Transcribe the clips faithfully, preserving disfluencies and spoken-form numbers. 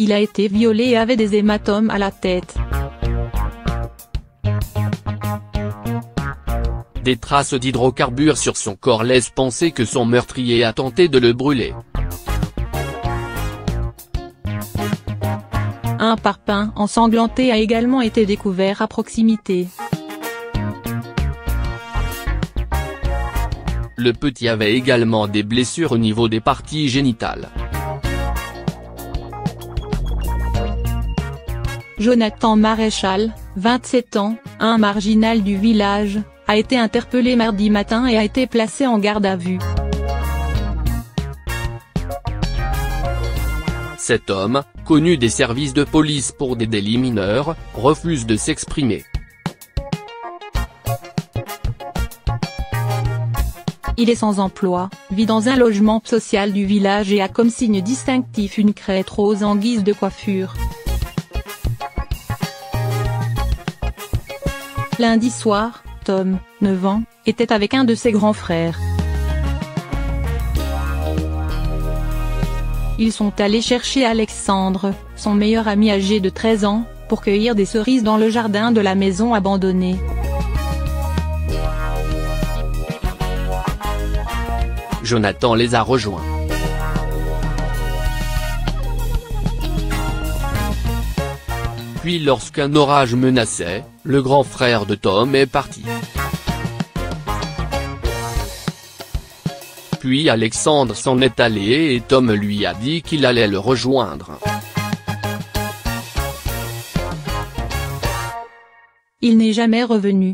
Il a été violé et avait des hématomes à la tête. Des traces d'hydrocarbures sur son corps laissent penser que son meurtrier a tenté de le brûler. Un parpaing ensanglanté a également été découvert à proximité. Le petit avait également des blessures au niveau des parties génitales. Jonathan Maréchal, vingt-sept ans, un marginal du village, a été interpellé mardi matin et a été placé en garde à vue. Cet homme, connu des services de police pour des délits mineurs, refuse de s'exprimer. Il est sans emploi, vit dans un logement social du village et a comme signe distinctif une crête rose en guise de coiffure. Lundi soir, Tom, neuf ans, était avec un de ses grands frères. Ils sont allés chercher Alexandre, son meilleur ami âgé de treize ans, pour cueillir des cerises dans le jardin de la maison abandonnée. Jonathan les a rejoints. Puis lorsqu'un orage menaçait, le grand frère de Tom est parti. Puis Alexandre s'en est allé et Tom lui a dit qu'il allait le rejoindre. Il n'est jamais revenu.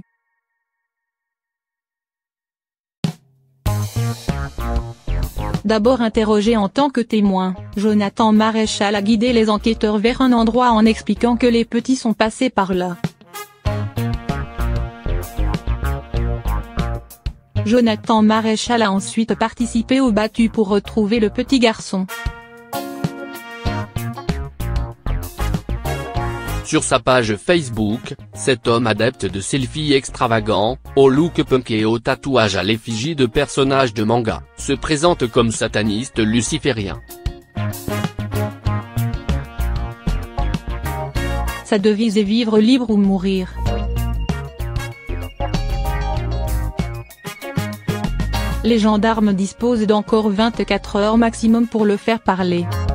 D'abord interrogé en tant que témoin, Jonathan Maréchal a guidé les enquêteurs vers un endroit en expliquant que les petits sont passés par là. Jonathan Maréchal a ensuite participé aux battues pour retrouver le petit garçon. Sur sa page Facebook, cet homme adepte de selfies extravagants, au look punk et au tatouage à l'effigie de personnages de manga, se présente comme sataniste luciférien. Sa devise est vivre libre ou mourir. Les gendarmes disposent d'encore vingt-quatre heures maximum pour le faire parler.